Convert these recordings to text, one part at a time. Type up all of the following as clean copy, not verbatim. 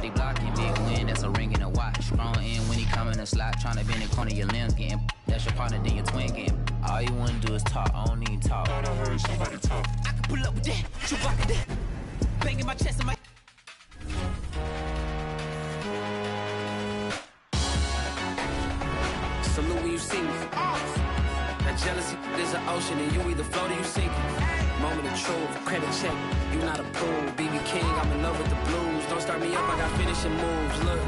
Nobody blocking, big win, that's a ring and a watch. Strong in when he coming a slot, trying to bend the corner of your limbs, getting that's your partner, then your twin getting. All you wanna do is talk, I don't need talk. I heard somebody talk. I can pull up with that, shoot back with that. Banging my chest and my. Salute when you see me. That jealousy is an ocean, and you either float or you sink it. Moment of truth, credit check, you not approved. BB King, I'm in love with the blues. Don't start me up, I got finishing moves. Look,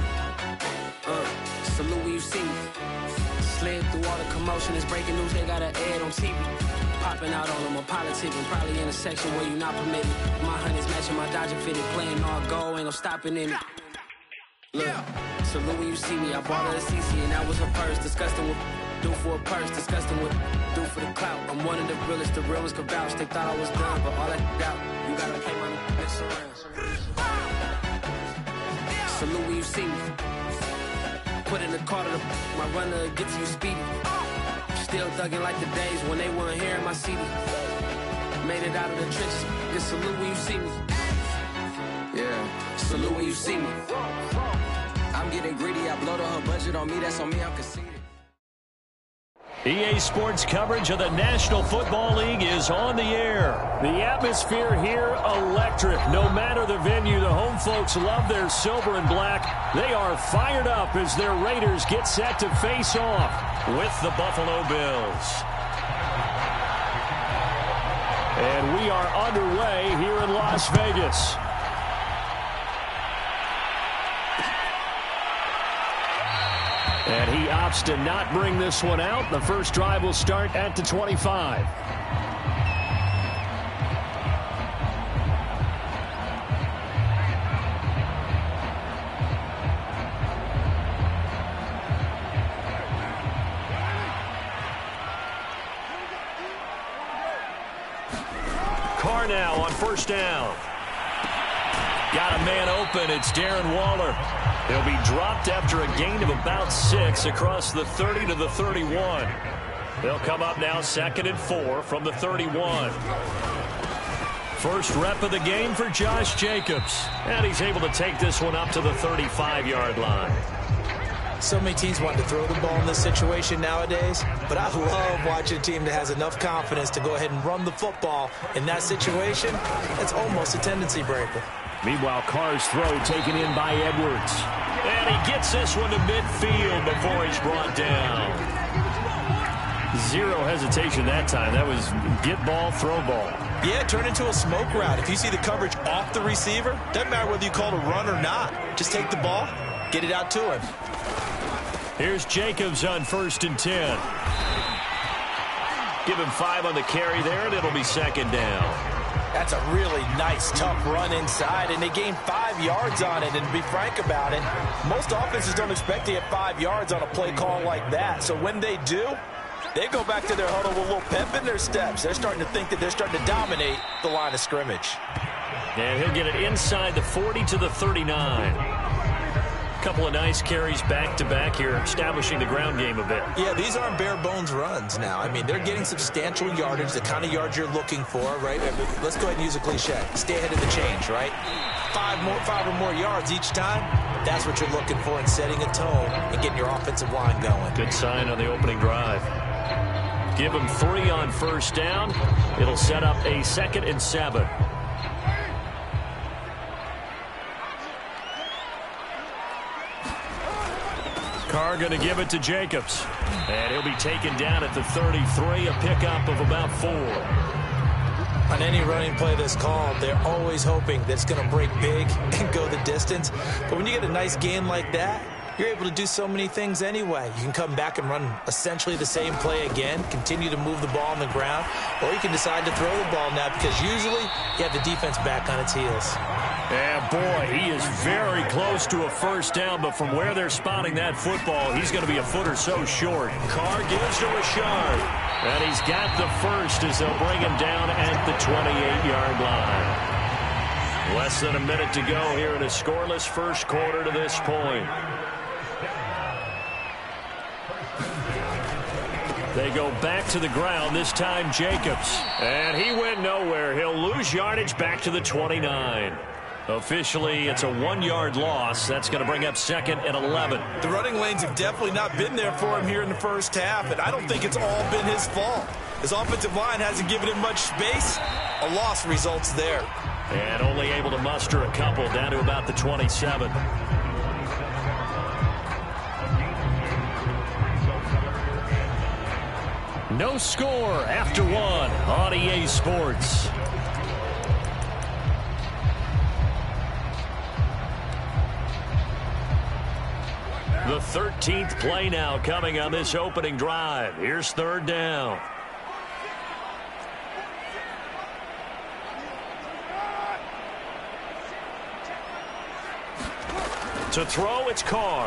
salute when you see me. Slid through all the commotion, it's breaking news, they got an ad on TV. Popping out on them, I'm politicking, probably in a section where you not permitted. My honey's matching my Dodger fitted, playing all gold, ain't no stopping in it. Look, salute when you see me, I bought her a CC and that was her purse. Disgusting with do for a purse, disgusting with do for the clout. I'm one of the realest, the realest could vouch. They thought I was done, but all that out, you gotta pay my next around. Salute when you see me. Put in the car to the my runner gets you speedy. Still thugging like the days when they weren't here in my CD. Made it out of the trenches. Just salute when you see me. Yeah, salute when you see me. I'm getting greedy, I blowed her budget on me, that's on me, I'm conceded. EA Sports coverage of the National Football League is on the air. The atmosphere here, electric. No matter the venue, the home folks love their silver and black. They are fired up as their Raiders get set to face off with the Buffalo Bills. And we are underway here in Las Vegas. And he opts to not bring this one out. The first drive will start at the 25. Carr now on first down. Got a man open. It's Darren Waller. He'll be dropped after a gain of about 6 across the 30 to the 31. They'll come up now 2nd and 4 from the 31. First rep of the game for Josh Jacobs. And he's able to take this one up to the 35-yard line. So many teams want to throw the ball in this situation nowadays, but I love watching a team that has enough confidence to go ahead and run the football. In that situation, that's almost a tendency breaker. Meanwhile, Carr's throw taken in by Edwards. And he gets this one to midfield before he's brought down. Zero hesitation that time. That was get ball, throw ball. Yeah, turn into a smoke route. If you see the coverage off the receiver, doesn't matter whether you call it a run or not. Just take the ball, get it out to him. Here's Jacobs on 1st and 10. Give him 5 on the carry there, and it'll be 2nd down. That's a really nice, tough run inside, and they gained 5 yards on it. And to be frank about it, most offenses don't expect to get 5 yards on a play call like that. So when they do, they go back to their huddle with a little pep in their steps. They're starting to think that they're starting to dominate the line of scrimmage. And he'll get it inside the 40 to the 39. Couple of nice carries back-to-back here, establishing the ground game a bit. Yeah, these aren't bare-bones runs now. I mean, they're getting substantial yardage, the kind of yards you're looking for, right? Let's go ahead and use a cliche. Stay ahead of the change, right? 5 or more yards each time. That's what you're looking for in setting a tone and getting your offensive line going. Good sign on the opening drive. Give him 3 on first down. It'll set up a 2nd and 7. Carr going to give it to Jacobs. And he'll be taken down at the 33, a pickup of about 4. On any running play that's called, they're always hoping that it's going to break big and go the distance. But when you get a nice gain like that, you're able to do so many things anyway. You can come back and run essentially the same play again, continue to move the ball on the ground, or you can decide to throw the ball now because usually you have the defense back on its heels. Yeah, boy, he is very close to a first down, but from where they're spotting that football, he's going to be a foot or so short. Carr gives to Rashard, and he's got the first as they'll bring him down at the 28-yard line. Less than a minute to go here in a scoreless first quarter to this point. They go back to the ground, this time Jacobs. And he went nowhere. He'll lose yardage back to the 29. Officially, it's a 1-yard loss. That's going to bring up 2nd and 11. The running lanes have definitely not been there for him here in the first half, and I don't think it's all been his fault. His offensive line hasn't given him much space. A loss results there. And only able to muster a couple down to about the 27. No score after 1 on EA Sports. The 13th play now coming on this opening drive. Here's 3rd down. To throw, it's Carr.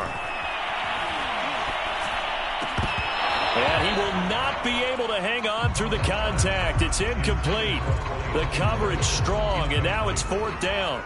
And he will not be able to hang on through the contact. It's incomplete. The coverage strong, and now it's 4th down.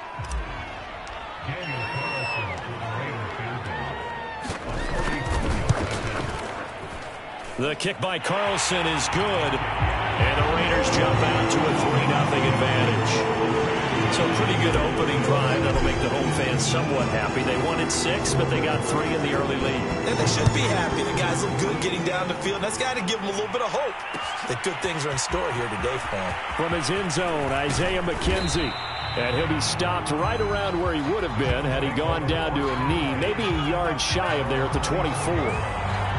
The kick by Carlson is good, and the Raiders jump out to a 3-0 advantage. So pretty good opening drive. That'll make the home fans somewhat happy. They wanted 6, but they got 3 in the early lead. And they should be happy. The guys look good getting down the field. That's got to give them a little bit of hope that good things are in store here today for him. From his end zone, Isaiah McKenzie. And he'll be stopped right around where he would have been had he gone down to a knee, maybe a yard shy of there at the 24.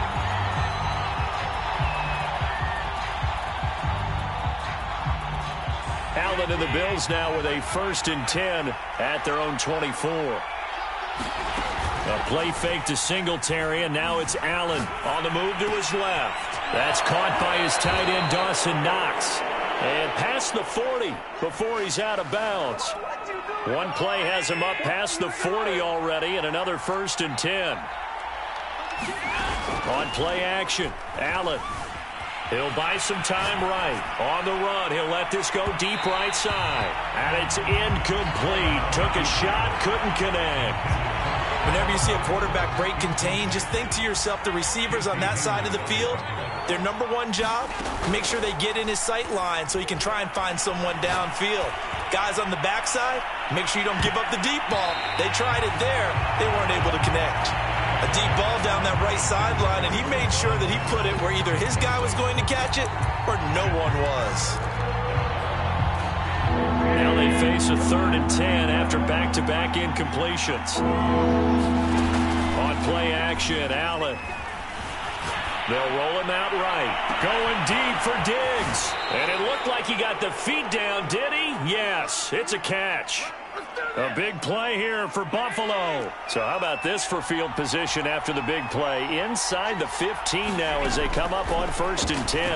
Allen and the Bills now with a 1st and 10 at their own 24. A play fake to Singletary, and now it's Allen on the move to his left. That's caught by his tight end, Dawson Knox. And past the 40 before he's out of bounds. One play has him up past the 40 already, and another 1st and 10. On play action, Allen. He'll buy some time right. On the run, he'll let this go deep right side. And it's incomplete. Took a shot, couldn't connect. Whenever you see a quarterback break contain, just think to yourself, the receivers on that side of the field, their number one job, make sure they get in his sight line so he can try and find someone downfield. Guys on the backside, make sure you don't give up the deep ball. They tried it there. They weren't able to connect. A deep ball down that right sideline, and he made sure that he put it where either his guy was going to catch it or no one was. Now they face a 3rd and 10 after back-to-back incompletions. On play action, Allen. They'll roll him out right. Going deep for Diggs. And it looked like he got the feet down, did he? Yes, it's a catch. A big play here for Buffalo. So how about this for field position after the big play? Inside the 15 now as they come up on 1st and 10.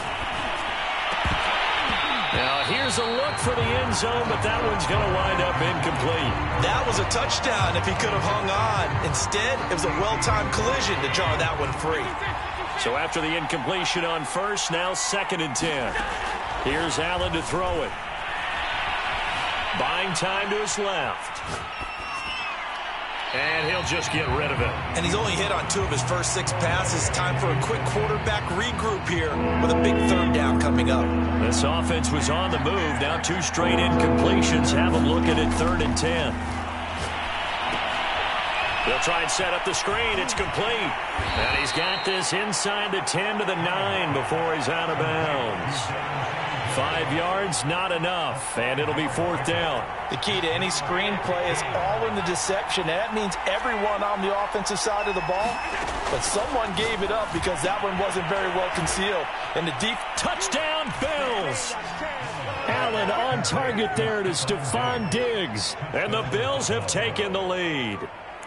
Now here's a look for the end zone, but that one's going to wind up incomplete. That was a touchdown if he could have hung on. Instead, it was a well-timed collision to jar that one free. So after the incompletion on 1st, now 2nd and 10. Here's Allen to throw it. Buying time to his left. And he'll just get rid of it. And he's only hit on 2 of his first 6 passes. Time for a quick quarterback regroup here with a big 3rd down coming up. This offense was on the move. Now 2 straight incompletions. Have him looking at 3rd and 10. They'll try and set up the screen. It's complete. And he's got this inside the 10 to the 9 before he's out of bounds. 5 yards, not enough, and it'll be 4th down. The key to any screen play is all in the deception. That means everyone on the offensive side of the ball, but someone gave it up because that one wasn't very well concealed. And the deep touchdown, Bills. Allen on target there to Stephon Diggs, and the Bills have taken the lead.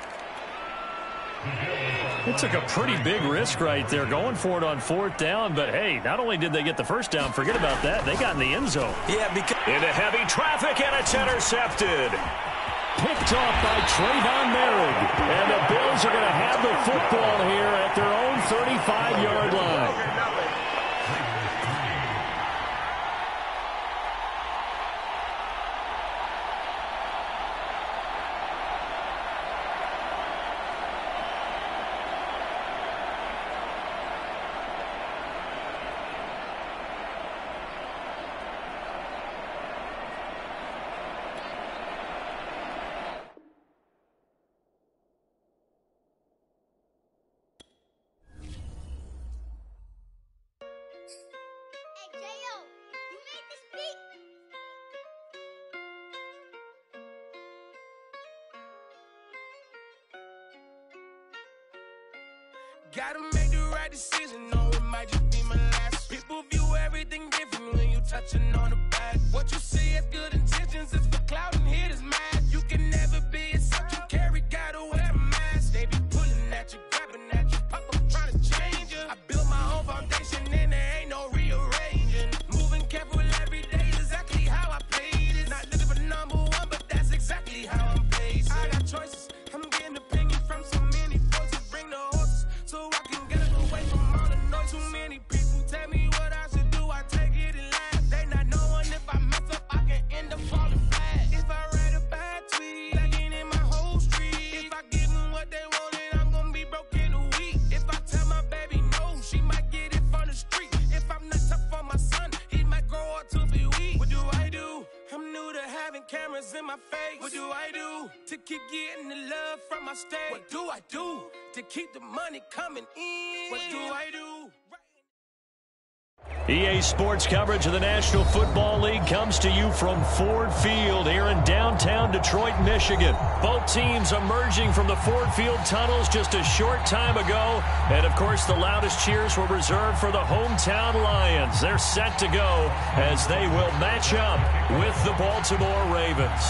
It took a pretty big risk right there going for it on 4th down, but hey, not only did they get the 1st down, forget about that, they got in the end zone. Yeah, because into heavy traffic, and it's intercepted. Picked off by Trayvon Merrick, and the Bills are going to have the football here at their own 35-yard line. Gotta make the right decision, no, it might just be my last. People view everything different when you touching on the bad. What you see as good intentions is for clout and haters mad. You can never be yourself, you carry, gotta wear a mask. They be pulling at you, grabbing at you, pop up trying to change you. I built my own foundation and there ain't no rearranging. Moving careful every day is exactly how I played it. Not looking for number one, but that's exactly how I'm placed. I got choices, I'm getting opinion from so many voices. Bring the horses so I can get away from all the noise. Too many people tell me what I should do, I take it and laugh. They not knowing if I mess up, I can end up falling flat. If I write a bad tweet, lagging in my whole street. If I give them what they want, then I'm gonna be broke in a week. If I tell my baby no, she might get it from the street. If I'm not tough for my son, he might grow up to be weak. What do I do? I'm new to having cameras in my face. What do I do to keep getting the love from my state? What do I do to keep the money coming in? What do I do? EA Sports coverage of the National Football League comes to you from Ford Field here in downtown Detroit, Michigan. Both teams emerging from the Ford Field tunnels just a short time ago. And, of course, the loudest cheers were reserved for the hometown Lions. They're set to go as they will match up with the Baltimore Ravens.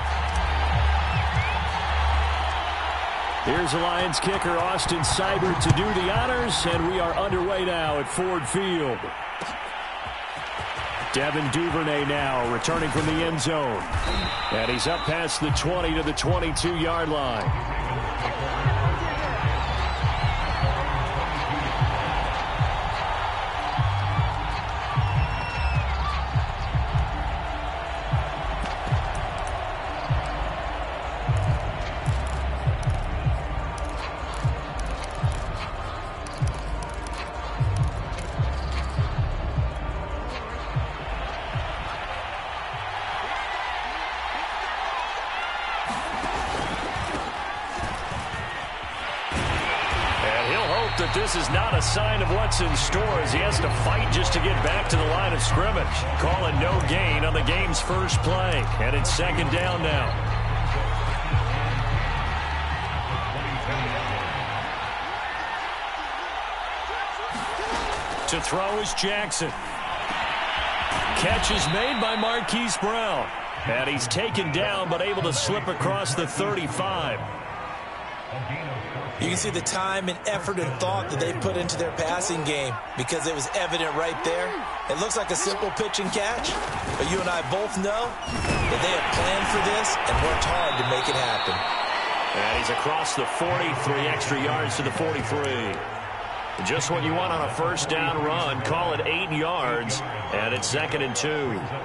Here's the Lions kicker, Austin Seibert, to do the honors, and we are underway now at Ford Field. Devin Duvernay now returning from the end zone. And he's up past the 20 to the 22-yard line. That this is not a sign of what's in store as he has to fight just to get back to the line of scrimmage. Calling no gain on the game's first play. And it's second down now. To throw is Jackson. Catch is made by Marquise Brown. And he's taken down but able to slip across the 35. You can see the time and effort and thought that they put into their passing game because it was evident right there. It looks like a simple pitch and catch, but you and I both know that they have planned for this and worked hard to make it happen. And he's across the 40, 3 extra yards to the 43. Just what you want on a first down run. Call it 8 yards, and it's 2nd and 2.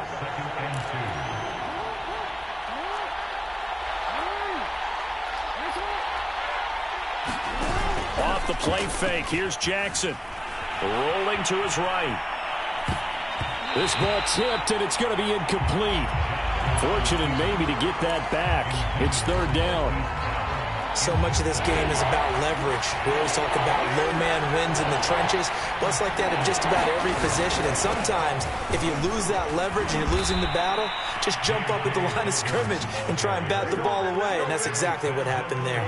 Off the play fake, here's Jackson. Rolling to his right. This ball tipped, and it's going to be incomplete. Fortunate maybe to get that back. It's 3rd down. So much of this game is about leverage. We always talk about low man wins in the trenches. Well, it's like that in just about every position. And sometimes, if you lose that leverage and you're losing the battle, just jump up at the line of scrimmage and try and bat the ball away. And that's exactly what happened there.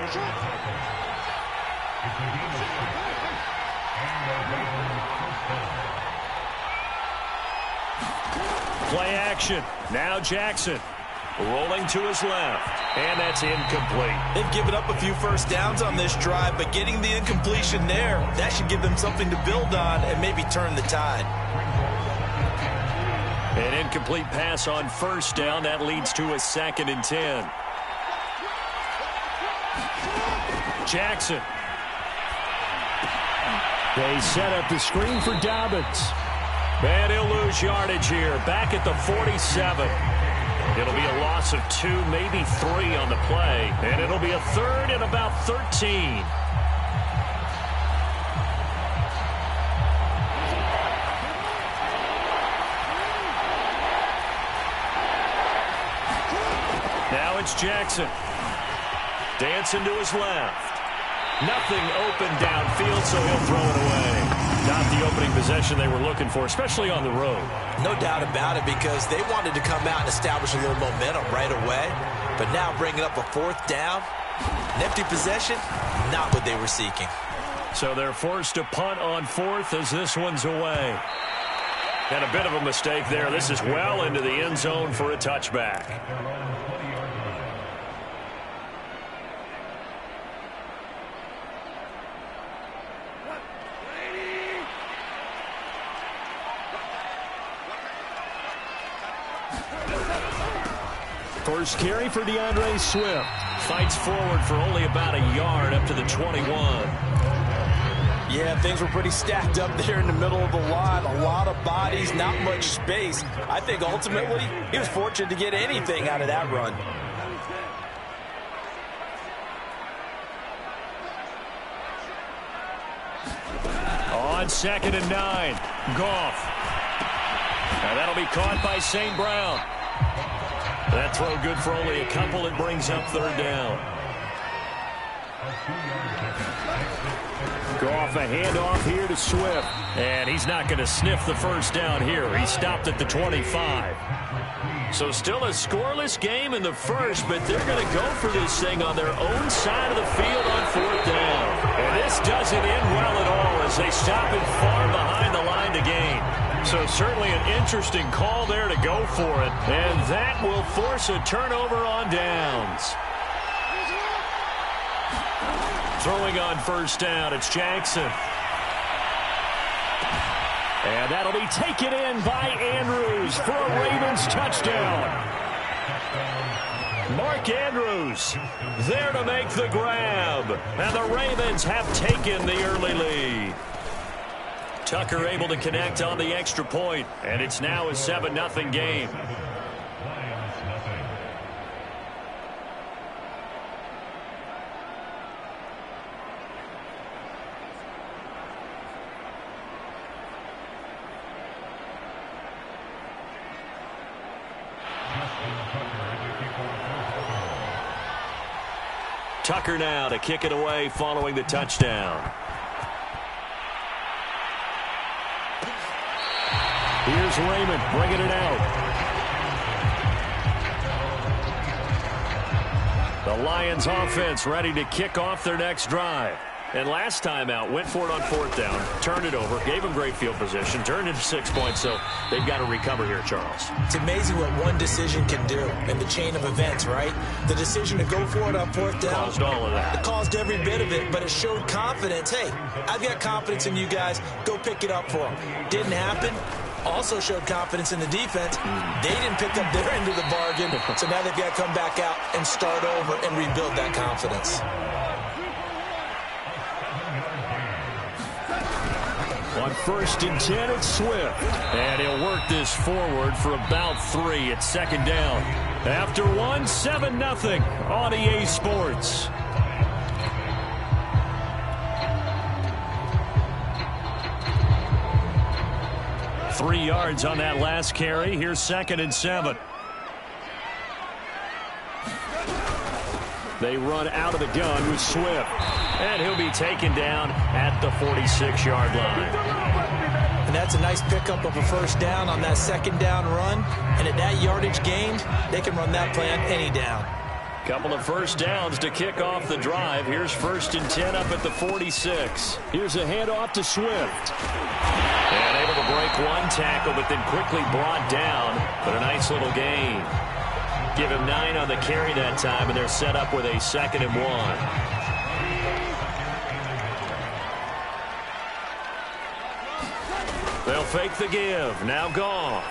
Play action. Now Jackson. Rolling to his left. And that's incomplete. They've given up a few first downs on this drive, but getting the incompletion there, that should give them something to build on and maybe turn the tide. An incomplete pass on first down. That leads to a 2nd and 10. Jackson. They set up the screen for Dobbins. And he'll lose yardage here. Back at the 47. It'll be a loss of 2, maybe 3 on the play. And it'll be a 3rd and about 13. Now it's Jackson. Dancing to his left. Nothing open downfield, so he'll throw it away. Not the opening possession they were looking for, especially on the road. No doubt about it, because they wanted to come out and establish a little momentum right away. But now bringing up a 4th down, an empty possession, not what they were seeking. So they're forced to punt on fourth as this one's away. And a bit of a mistake there. This is well into the end zone for a touchback. First carry for DeAndre Swift. Fights forward for only about a yard up to the 21. Yeah, things were pretty stacked up there in the middle of the line. A lot of bodies, not much space. I think ultimately he was fortunate to get anything out of that run. On 2nd and 9, Goff. Now that'll be caught by St. Brown. That throw good for only a couple. It brings up 3rd down. Goff, a handoff here to Swift. And he's not going to sniff the first down here. He stopped at the 25. So still a scoreless game in the first, but they're going to go for this thing on their own side of the field on 4th down. And this doesn't end well at all as they stop it far behind the line to gain. So certainly an interesting call there to go for it. And that will force a turnover on downs. Throwing on 1st down, it's Jackson. And that'll be taken in by Andrews for a Ravens touchdown. Mark Andrews there to make the grab. And the Ravens have taken the early lead. Tucker able to connect on the extra point, and it's now a 7-0 game. Tucker now to kick it away following the touchdown. Here's Raymond bringing it out. The Lions offense ready to kick off their next drive. And last time out, went for it on 4th down, turned it over, gave them great field position, turned into 6 points, so they've got to recover here, Charles. It's amazing what one decision can do in the chain of events, right? The decision to go for it on 4th down. Caused all of that. It caused every bit of it, but it showed confidence. Hey, I've got confidence in you guys. Go pick it up for them. Didn't happen. Also showed confidence in the defense. They didn't pick up their end of the bargain, so now they've got to come back out and start over and rebuild that confidence. On 1st and 10, it's Swift. And he'll work this forward for about 3 at 2nd down. After 1, 7-0 on EA Sports. Three yards on that last carry. Here's 2nd and 7. They run out of the gun with Swift. And he'll be taken down at the 46-yard line. And that's a nice pickup of a 1st down on that 2nd down run. And at that yardage gained, they can run that play on any down. Couple of 1st downs to kick off the drive. Here's 1st and 10 up at the 46. Here's a handoff to Swift. And able to break one tackle, but then quickly brought down. But a nice little gain. Give him 9 on the carry that time, and they're set up with a 2nd and 1. They'll fake the give. Now Goff.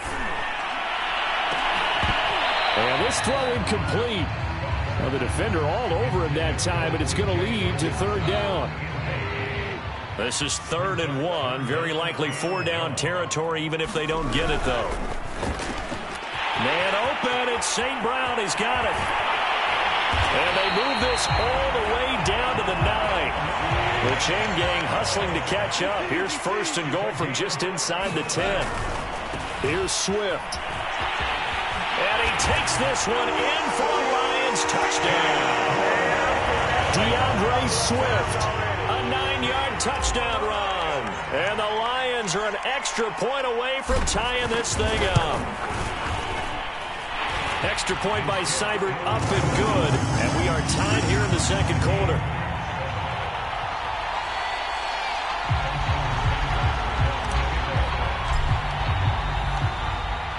And this throw incomplete. Well, the defender all over him that time, but it's going to lead to 3rd down. This is 3rd and 1. Very likely 4-down territory, even if they don't get it, though. Man open. It's St. Brown. He's got it. And they move this all the way down to the 9. The chain gang hustling to catch up. Here's 1st and goal from just inside the 10. Here's Swift. And he takes this one in for a Lions touchdown. DeAndre Swift, a 9-yard touchdown run. And the Lions are an extra point away from tying this thing up. Extra point by Seibert up and good. And we are tied here in the 2nd quarter.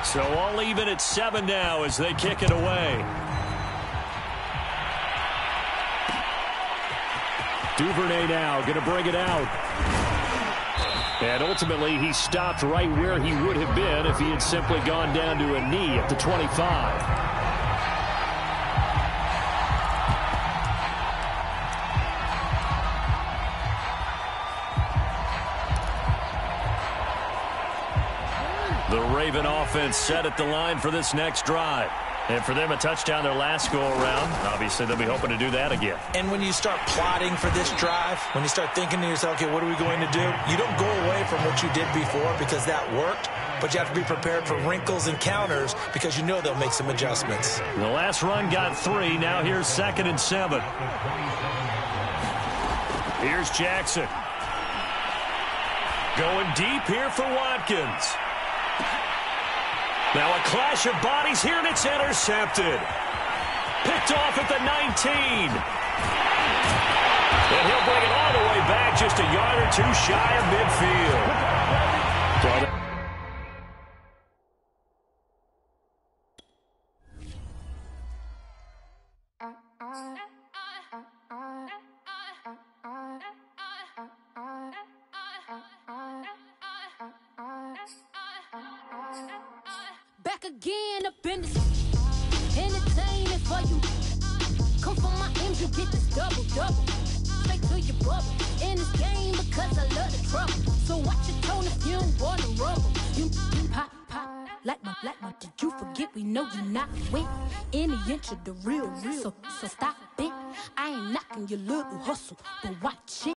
So all even at 7 now as they kick it away. Duvernay now going to bring it out. And ultimately, he stopped right where he would have been if he had simply gone down to a knee at the 25. The Raven offense set at the line for this next drive. And for them, a touchdown their last go-around. Obviously, they'll be hoping to do that again. And when you start plotting for this drive, when you start thinking to yourself, okay, what are we going to do? You don't go away from what you did before because that worked, but you have to be prepared for wrinkles and counters because you know they'll make some adjustments. The last run got 3. Now here's 2nd and 7. Here's Jackson. Going deep here for Watkins. Now a clash of bodies here, and it's intercepted. Picked off at the 19. And he'll bring it all the way back, just a yard or 2 shy of midfield. Back again up in this entertaining for you. Come from my ends, you get this double. Straight to your bubble. In this game because I love the trouble. So watch your tone if you don't want to rumble. You pop like my. Did you forget we know you not with any inch of the real. So stop it. I ain't knocking your little hustle, but watch it.